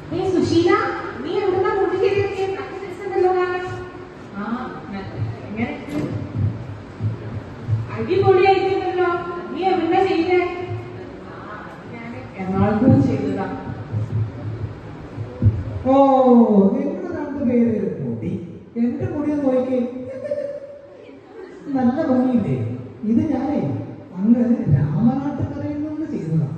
സുശീല, നീ എവിടുന്ന മുടി ചെയ്തിരിക്കേ? ഉണ്ടല്ലോ കാണാം. ആ എങ്ങനെ അടിപൊളിയായിരിക്കുന്നല്ലോ. നീ എവിടുന്ന ചെയ്തേ? ഞാൻ എറണാകുളത്ത് ചെയ്തതാ. ഓ, നിങ്ങൾ രണ്ടുപേര് മുടി എന്റെ മുടി നോക്കി നല്ല ഭംഗിയില്ലേ? ഇത് ഞാനേ അങ്ങ് രാമനാട്ടുകരയിൽ നിന്ന് ചെയ്തതാ.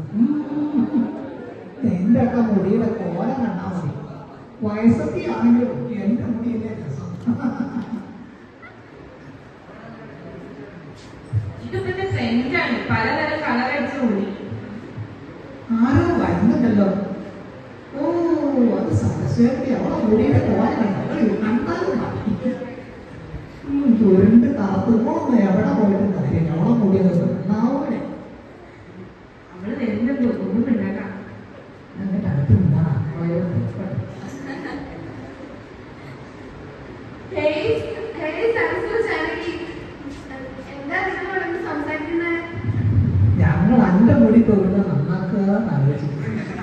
എന്റെ ഒക്കെ മുടിയുടെ കോലം കണ്ടാ മതി. വയസ്സൊക്കെ ആണെങ്കിലും എന്റെ മുടിയിലെ രസം. ഇതൊക്കെ ട്രെൻഡാണ്. പലതരം കളർ അടിച്ച മുടി. ആരോ വരുന്നുണ്ടല്ലോ. ഓ, അത് സരസ്വതി. അവളെ മുടിയുടെ കോലം കണ്ടാലും മതി. ചുരുണ്ട് കാത്തുപോന്ന് എവിടെ പോയിട്ടും കാര്യമില്ല. അവളെ മുടിയത് നന്നാവൂടെ. അവള് വരുന്നുണ്ടോ? ഒന്നും ഉണ്ടാക്കാം. എന്നിട്ട് അടുത്ത് നിന്നാ ഞങ്ങൾ അന്റെ മുടി തൊഴുന്ന നന്നാക്കുക ആലോചിക്കും.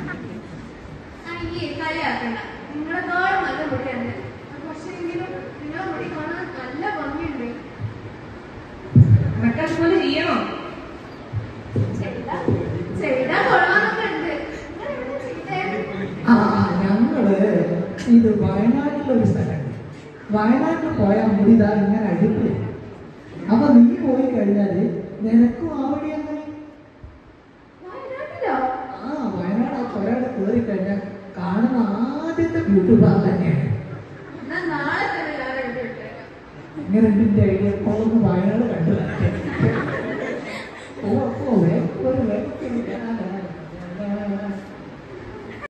അതുപോലെ ചെയ്യണോ? ഞങ്ങള് ഇത് വയനാട്ടിലൊരു സ്ഥലമുണ്ട്. വയനാട്ടിൽ പോയാൽ മുടിതാ ഇങ്ങനെ അടുപ്പില്ല. അപ്പൊ നീ പോയി കഴിഞ്ഞാല് നിനക്കും ആ വഴി അങ്ങനെ. ആ വയനാട് ആ ചുരയുടെ കയറി കഴിഞ്ഞാൽ കാണുന്ന ആദ്യത്തെ ബ്യൂട്ടി പാർക്ക് തന്നെയാണ്. ഇങ്ങനെ ഇതിന്റെ ഐഡിയ ഒന്ന് വയനാട് കണ്ടു. ഓ,